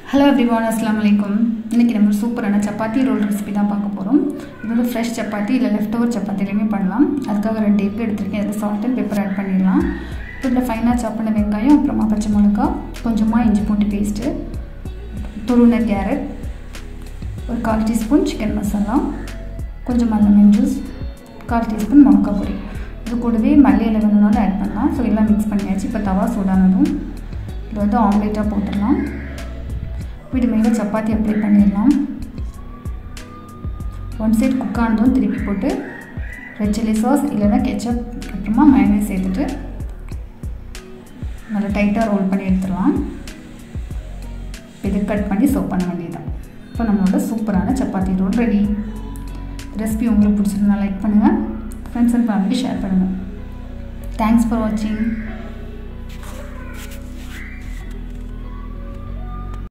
Hello everyone, Assalamu alaikum. இன்னைக்கு நம்ம சூப்பரான சப்பாத்தி ரோல் ரெசிபி தான் பார்க்க போறோம். இது வந்து ஃப்ரெஷ் சப்பாத்தி இல்ல லெஃப்ட் ஓவர் சப்பாத்திலயுமே பண்ணலாம். அதுக்காக 2 எக் எடுத்துர்க்கேன். அதுல salt and pepper ஆட் பண்ணிடலாம். இதுல ஃபைனா சாப் பண்ண வெங்காயம், அப்புறமா பச்சை மிளகாய், கொஞ்சமா இஞ்சி பூண்டு பேஸ்ட், துருவின கேரட், ஒரு 1/4 டீஸ்பூன் சிக்கன் மசாலா, கொஞ்சமா லெமன் ஜூஸ், 1/4 டீஸ்பூன் மிளகாய் பொடி. இது கூடவே மல்லி இலை வேணும்னாலும் ஆட் பண்ணலாம். சோ எல்லாம் mix பண்ணியாச்சு. இப்போ தவா சூடானதும் இது வந்து ஆம்லெட்டா போட்டுறலாம். இது மேல சப்பாத்தி அப்ளை பண்ணிடலாம். ஒன் சைடு குக் ஆனதும் திருப்பி போட்டு ரெட் சில்லி சாஸ் இல்லனா கெச்சப் அப்புறமா மயோனைஸ் சேர்த்துட்டு நல்லா டைட்டா ரோல் பண்ணி எடுத்துறலாம். இத கட் பண்ணி சர்வ் பண்ண வேண்டியதுதான். இப்போ நம்மளோட சூப்பரான சப்பாத்தி ரோல் ரெடி. ரெசிபி உங்களுக்கு பிடிச்சிருந்தா லைக் பண்ணுங்க. ஃப்ரெண்ட்ஸ் அண்ட் ஃபேமிலி ஷேர் பண்ணுங்க. Thanks for watching.